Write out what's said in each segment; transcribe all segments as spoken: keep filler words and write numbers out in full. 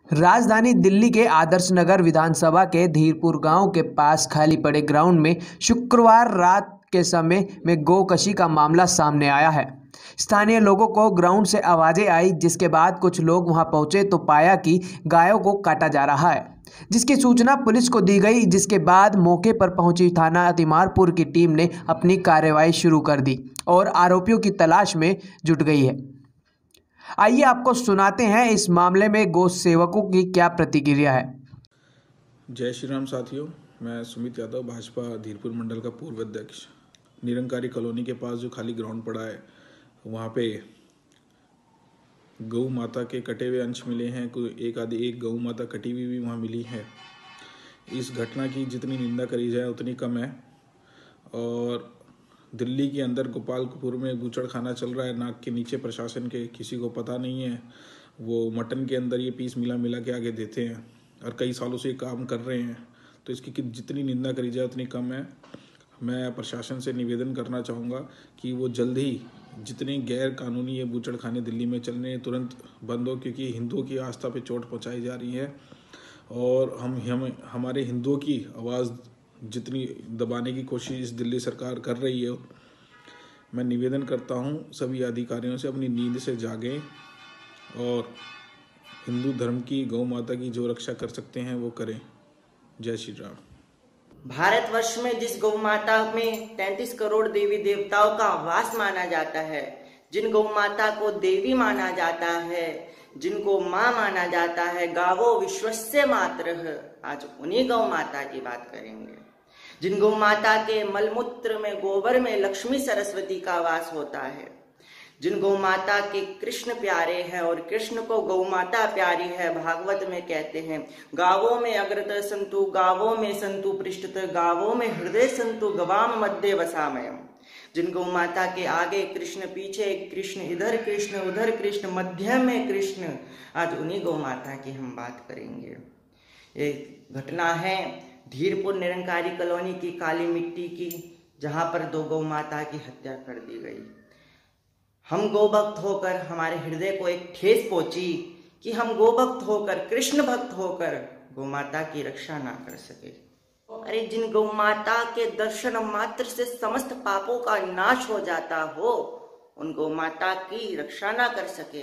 राजधानी दिल्ली के आदर्श नगर विधानसभा के धीरपुर गांव के पास खाली पड़े ग्राउंड में शुक्रवार रात के समय में गोकशी का मामला सामने आया है। स्थानीय लोगों को ग्राउंड से आवाजें आई, जिसके बाद कुछ लोग वहां पहुंचे तो पाया कि गायों को काटा जा रहा है, जिसकी सूचना पुलिस को दी गई। जिसके बाद मौके पर पहुंची थाना तिमारपुर की टीम ने अपनी कार्रवाई शुरू कर दी और आरोपियों की तलाश में जुट गई है। आइए आपको सुनाते हैं इस मामले में गौ सेवकों की क्या प्रतिक्रिया है। जय श्री राम साथियों, मैं सुमित यादव, भाजपा धीरपुर मंडल का पूर्व अध्यक्ष। निरंकारी कॉलोनी के पास जो खाली ग्राउंड पड़ा है, वहाँ पे गौ माता के कटे हुए अंश मिले हैं। कोई एक आधी एक गौ माता कटी हुई भी वहाँ मिली है। इस घटना की जितनी निंदा करी जाए उतनी कम है। और दिल्ली के अंदर गोपालपुर में बूचड़खाना चल रहा है, नाक के नीचे प्रशासन के किसी को पता नहीं है। वो मटन के अंदर ये पीस मिला मिला के आगे देते हैं और कई सालों से ये काम कर रहे हैं, तो इसकी जितनी निंदा करी जाए उतनी कम है। मैं प्रशासन से निवेदन करना चाहूँगा कि वो जल्द ही जितने गैर कानूनी ये बूचड़खाने दिल्ली में चल रहे हैं तुरंत बंद हो, क्योंकि हिंदुओं की आस्था पे चोट पहुँचाई जा रही है और हम हम हमारे हिंदुओं की आवाज़ जितनी दबाने की कोशिश दिल्ली सरकार कर रही है। मैं निवेदन करता हूं सभी अधिकारियों से अपनी नींद से जागें और हिंदू धर्म की, गौ माता की जो रक्षा कर सकते हैं वो करें। जय श्री राम। भारतवर्ष में जिस गौ माता में तैंतीस करोड़ देवी देवताओं का वास माना जाता है, जिन गौ माता को देवी माना जाता है, जिनको माँ माना जाता है, गावो विश्वस्य मातरः, आज उन्हीं गौ माता की बात करेंगे। जिन गौ माता के मलमूत्र में, गोबर में लक्ष्मी सरस्वती का वास होता है, जिन गौ माता के कृष्ण प्यारे हैं और कृष्ण को गौ माता प्यारी है। भागवत में कहते हैं, गावों में अग्रत संतु, गावों में संतु पृष्ठत, गावों में हृदय संतु, गवाम मध्य वसामयम। जिन गौ माता के आगे कृष्ण, पीछे कृष्ण, इधर कृष्ण उधर कृष्ण, मध्य में कृष्ण, आज उन्हीं गौ माता की हम बात करेंगे। ये घटना है धीरपुर निरंकारी कॉलोनी की काली मिट्टी की, जहां पर दो गौ माता की हत्या कर दी गई। हम गौ भक्त होकर हमारे हृदय को एक ठेस पहुंची कि हम गौ भक्त होकर, कृष्ण भक्त होकर गौ माता की रक्षा ना कर सके। अरे जिन गौ माता के दर्शन मात्र से समस्त पापों का नाश हो जाता हो, उन गौ माता की रक्षा ना कर सके।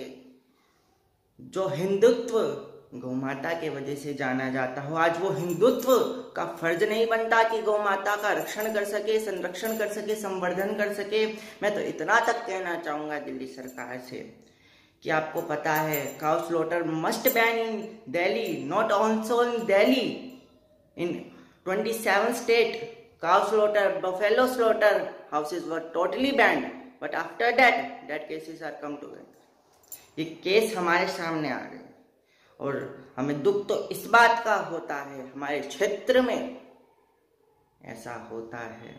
जो हिंदुत्व गौ माता के वजह से जाना जाता हो, आज वो हिंदुत्व का फर्ज नहीं बनता कि गौ माता का रक्षण कर सके, संरक्षण कर सके, संवर्धन कर सके। मैं तो इतना तक कहना चाहूंगा दिल्ली सरकार से कि आपको पता है, cow slaughter must ban in Delhi, not also in Delhi, in twenty-seven state cow slaughter, buffalo slaughter houses were totally banned, but after that that cases are come to it। ये केस हमारे सामने आ गए और हमें दुख तो इस बात का होता है, हमारे क्षेत्र में ऐसा होता है।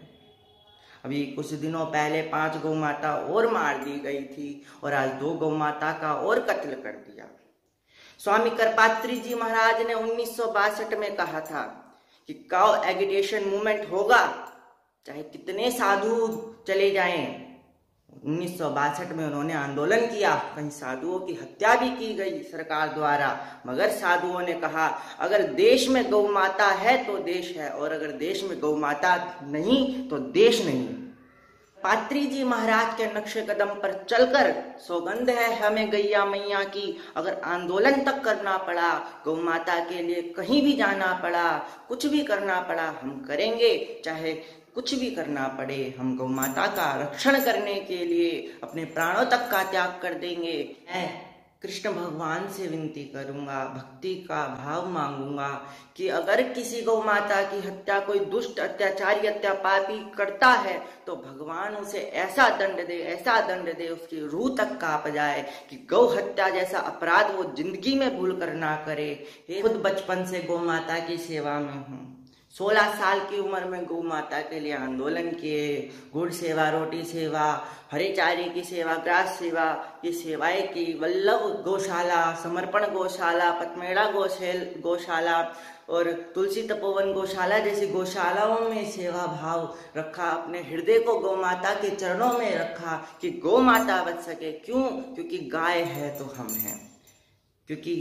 अभी कुछ दिनों पहले पांच गौ माता और मार दी गई थी और आज दो गौ माता का और कत्ल कर दिया। स्वामी करपात्री जी महाराज ने उन्नीस सौ बासठ में कहा था कि काउ एगिटेशन मूवमेंट होगा, चाहे कितने साधु चले जाएं। उन्नीस सौ बासठ में उन्होंने आंदोलन किया, कहीं साधुओं की हत्या भी की गई सरकार द्वारा, मगर साधुओं ने कहा अगर देश में गौ माता है तो देश है, और अगर देश में गौ माता नहीं तो देश नहीं। पात्री जी महाराज के नक्शे कदम पर चलकर सौगंध है हमें गैया मैया की, अगर आंदोलन तक करना पड़ा, गौ माता के लिए कहीं भी जाना पड़ा, कुछ भी करना पड़ा, हम करेंगे। चाहे कुछ भी करना पड़े, हम गौ माता का रक्षण करने के लिए अपने प्राणों तक का त्याग कर देंगे। मैं कृष्ण भगवान से विनती करूंगा, भक्ति का भाव मांगूंगा कि अगर किसी गौ माता की हत्या कोई दुष्ट अत्याचारी हत्या पापी करता है तो भगवान उसे ऐसा दंड दे, ऐसा दंड दे, उसकी रूह तक कांप जाए कि गौ हत्या जैसा अपराध वो जिंदगी में भूल कर ना करे। खुद बचपन से गौ माता की सेवा में हूँ, सोलह साल की उम्र में गौ माता के लिए आंदोलन किए, गुड़ सेवा, रोटी सेवा, हरे चारे की सेवा, ग्रास सेवा, ये सेवाएं की। वल्लभ गौशाला, समर्पण गौशाला, पतमेड़ा गौशैल गौशाला और तुलसी तपोवन गौशाला जैसी गौशालाओं में सेवा भाव रखा, अपने हृदय को गौ माता के चरणों में रखा कि गौ माता बच सके। क्यों? क्योंकि गाय है तो हम हैं, क्योंकि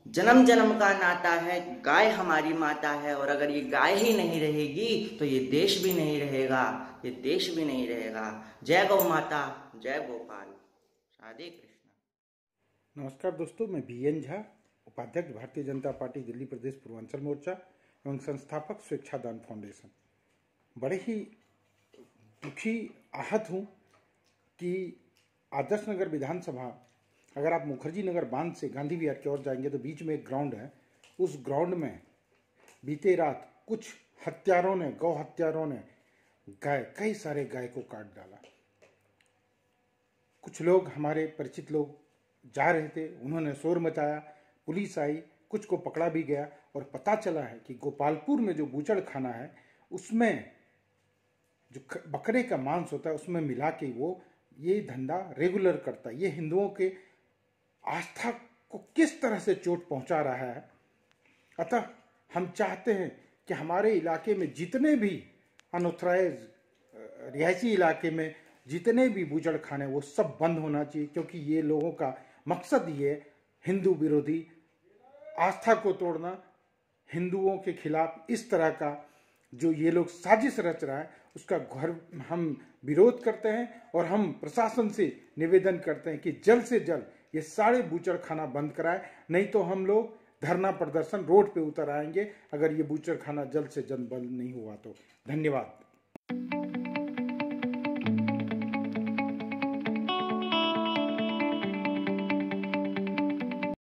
जन्म जन्म का नाता है, गाय हमारी माता है, और अगर ये गाय ही नहीं रहेगी तो ये देश भी नहीं रहेगा, ये देश भी नहीं रहेगा। जय गौ माता, जय गोपाल, राधे कृष्ण। नमस्कार दोस्तों, मैं बी एन झा, उपाध्यक्ष भारतीय जनता पार्टी दिल्ली प्रदेश पूर्वांचल मोर्चा एवं संस्थापक स्वेच्छादान फाउंडेशन। बड़े ही दुखी आहत हूँ कि आदर्श नगर विधानसभा, अगर आप मुखर्जी नगर बांध से गांधी विहार की ओर जाएंगे तो बीच में एक ग्राउंड है। उस ग्राउंड में बीते रात कुछ हत्यारों ने, गौ हत्यारों ने गाय, कई सारे गाय को काट डाला। कुछ लोग, हमारे परिचित लोग जा रहे थे, उन्होंने शोर मचाया, पुलिस आई, कुछ को पकड़ा भी गया और पता चला है कि गोपालपुर में जो बूचड़ खाना है उसमें जो बकरे का मांस होता है उसमें मिला के वो ये धंधा रेगुलर करता है। ये हिंदुओं के आस्था को किस तरह से चोट पहुंचा रहा है। अतः हम चाहते हैं कि हमारे इलाके में जितने भी अनऑथराइज रिहायशी इलाके में जितने भी बूचड़ खाने वो सब बंद होना चाहिए, क्योंकि ये लोगों का मकसद ये हिंदू विरोधी आस्था को तोड़ना, हिंदुओं के खिलाफ इस तरह का जो ये लोग साजिश रच रहा है उसका घर हम विरोध करते हैं। और हम प्रशासन से निवेदन करते हैं कि जल्द से जल्द ये सारे बूचड़ खाना बंद कराए, नहीं तो हम लोग धरना प्रदर्शन रोड पे उतर आएंगे अगर ये बूचड़ खाना जल्द से जल्द बंद नहीं हुआ तो। धन्यवाद।